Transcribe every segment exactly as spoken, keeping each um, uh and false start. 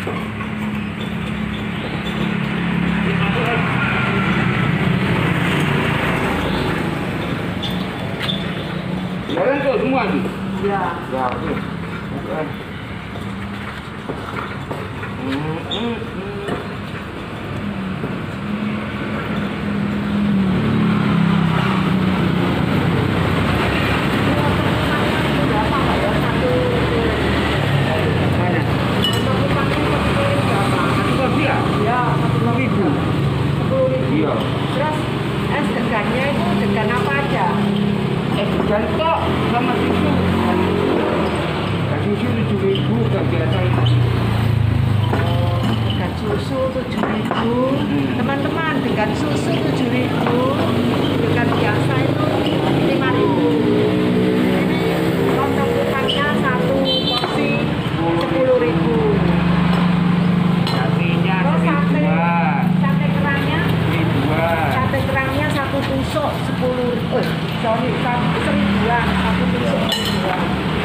Goreng tuh semua nih? Iya. Ya, oke. Oke. Hmm, hmm, hmm. Mana? Satu porsi ya? Iya, Sepuluh ribu. sepuluh ribu. Iya. Terus es degannya itu degan apa aja? Eh, dan kok sama susu. Dan susu tujuh ribu gak biasa itu. Degan susu tujuh ribu. Teman-teman, degan susu tujuh ribu. Degan biasa itu lima ribu. Ini lontong kupangnya satu porsi sepuluh ribu. Sapinya Terus sate, seribuan. sate kerangnya, Seribuan. sate kerangnya satu tusuk sepuluh. Eh, sorry, satu seribuan, satu tusuk seribuan.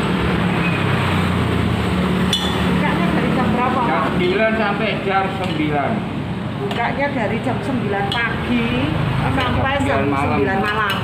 Bukanya dari jam berapa? Jam Pak? sembilan sampai jam sembilan. Bukanya dari jam sembilan pagi sampai jam sembilan malam. sembilan malam.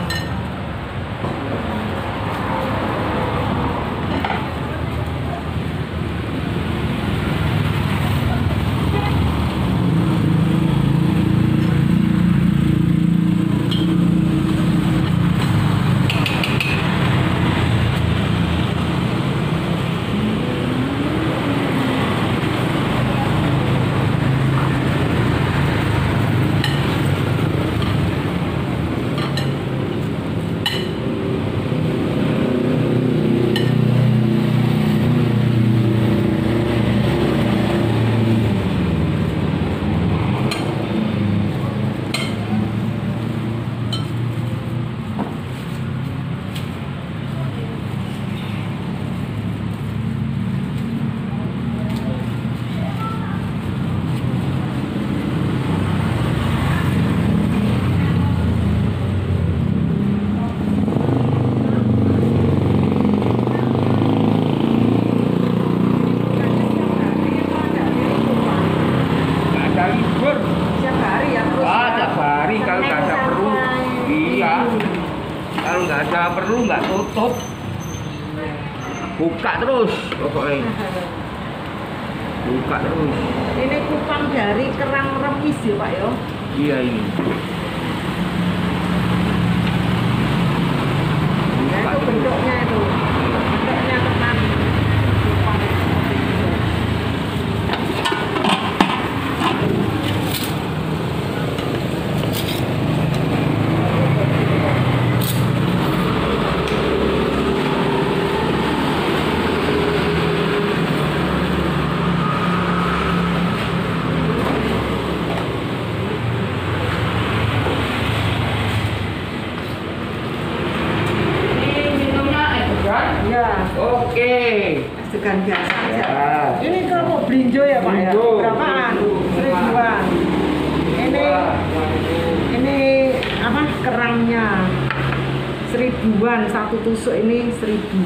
Nggak ada libur. Setiap hari ya terus. Ah, ya? tiap hari kalau nggak ada perlu. Santai-santai. Iya. Kalau nggak ada perlu nggak tutup. Buka terus pokoknya. Buka terus. Ini kupang dari kerang remis ya Pak ya. Iya ini. Nah, Buka itu terus. bentuknya itu. Bentuknya kerang kupang seperti itu. Ini minumnya es degan. Iya, Oke. es degan biasa aja. Ya. Ini kalau brinjo ya Pak ya. Brinjo. Berapaan? Seribuan. Ini Wah, waduh. ini apa kerangnya seribuan, satu tusuk ini seribu.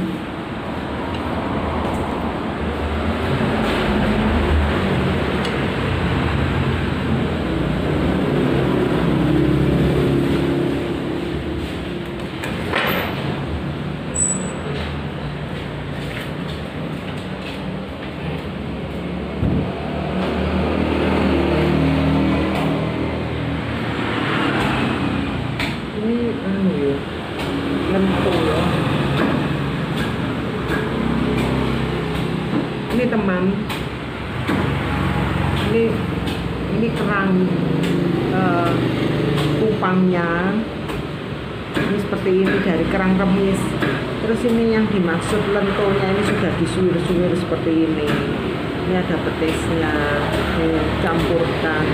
Ini anu ya, lentur ya. Ini teman, ini ini kerang eh, kupangnya. Ini seperti ini dari kerang remis. Terus ini yang dimaksud lentonya ini sudah disuir-suir seperti ini. Ini ada petisnya, dicampurkan.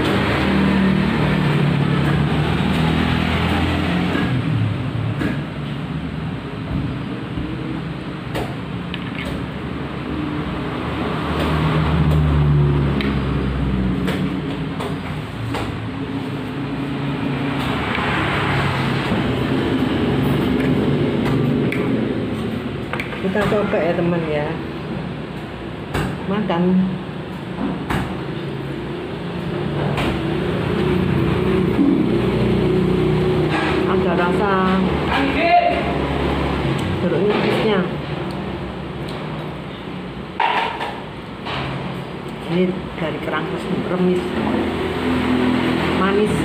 Kita coba ya teman ya, makan. iya. Jeruk nipisnya. Ini dari kerang remis, manis.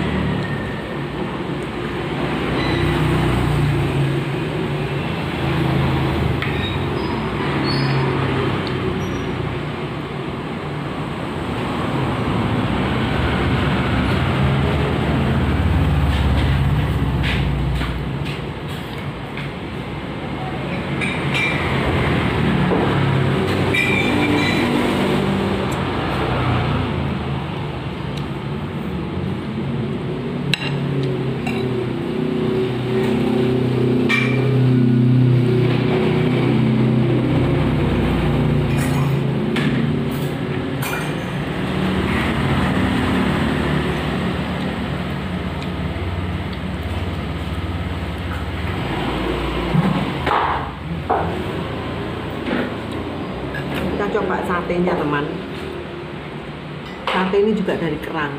Kita coba satenya teman. Sate ini juga dari kerang.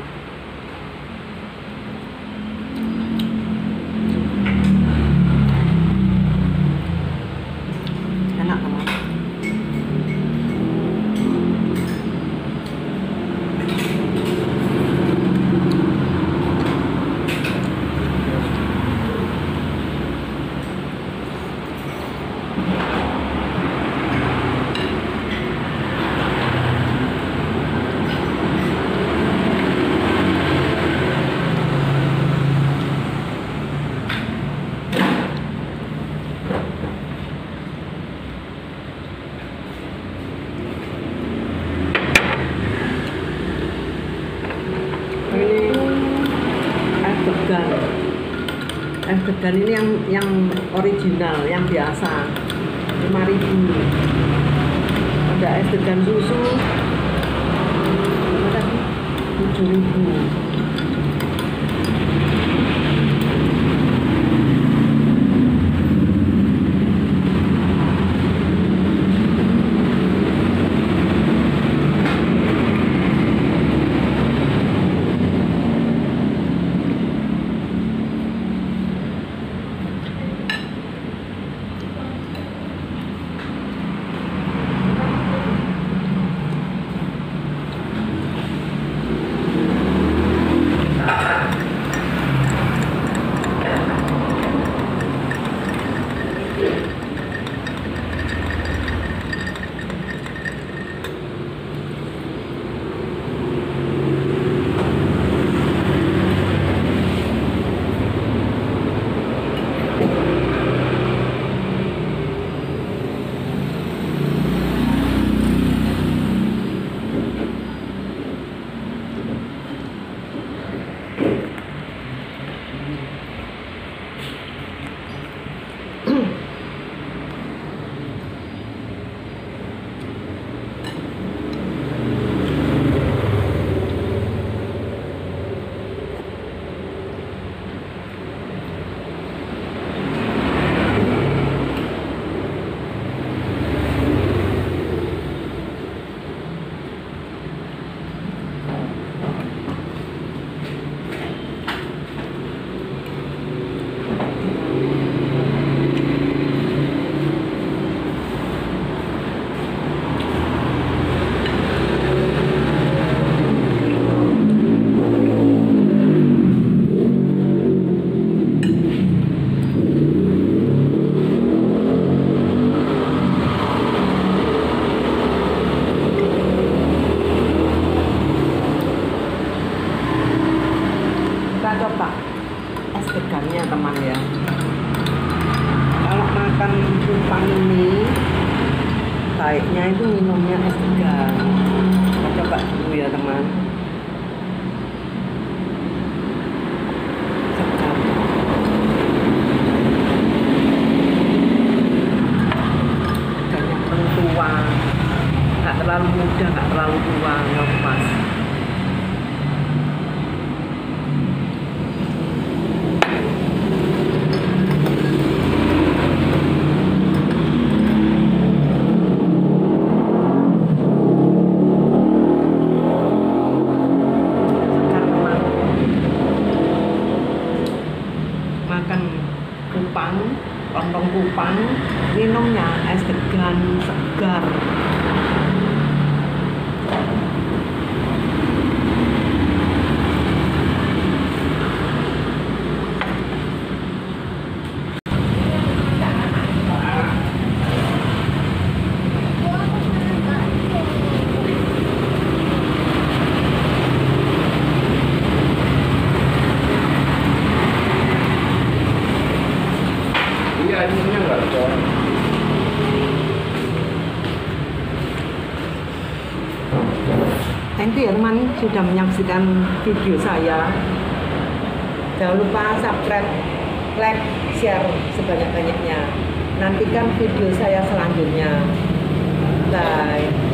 Enak teman. Degan. Es degan ini yang yang original, yang biasa lima ribu. Ada es degan susu tujuh ribu. Coba es degannya teman ya. Kalau makan kupang ini baiknya itu minumnya es degan. Kita coba dulu ya teman. Segar. Dan yang perlu tua, nggak terlalu muda, nggak terlalu tua, nggak pas. Makan Thank you ya teman sudah menyaksikan video saya. Jangan lupa subscribe, like, share sebanyak-banyaknya. Nantikan video saya selanjutnya. Bye.